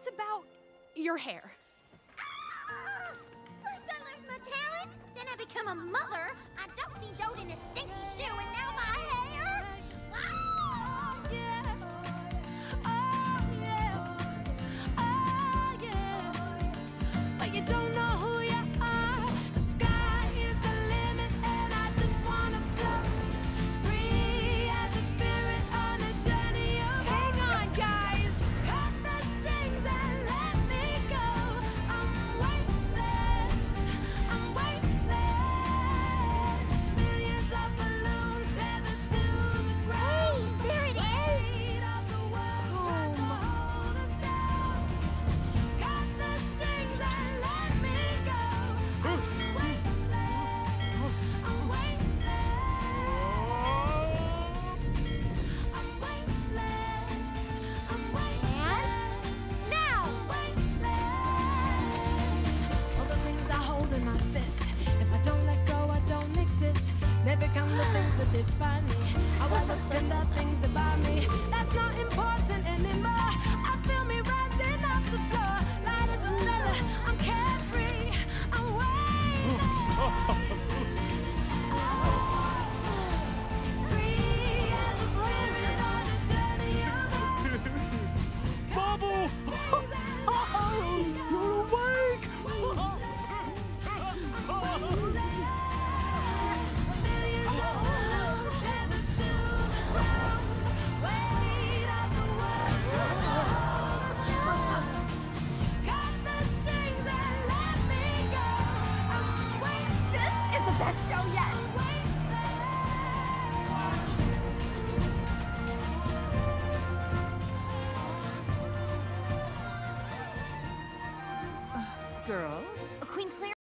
it's about your hair. First I lose my talent, then I become a mother. I do-si-doed in a stinky shoe, and now my hair. Oh, yeah. Oh, yeah. Oh, yeah. But you don't know who you are. The sky is the limit, and I just wanna float free as a spirit on a journey of. Hang on, guys! Cut the strings and let me go. I'm weightless. I'm weightless. Millions of balloons tethered to the ground. Hey, there it is. Weight of the world tries to hold us down. Cut the strings and let me go. I'm weightless. I'm weightless. I'm weightless. I'm weightless. And now. All the things I hold in my fist. If I don't let go, I don't exist. They become the things that define me. I will defend the things that bind me. That's not important anymore. I feel me rising off the floor. Light as a feather. I'm carefree. I'm weightless. Free as a spirit on a journey of. Bubbles! You're awake! This is the best show yet. Girls? Queen Claire.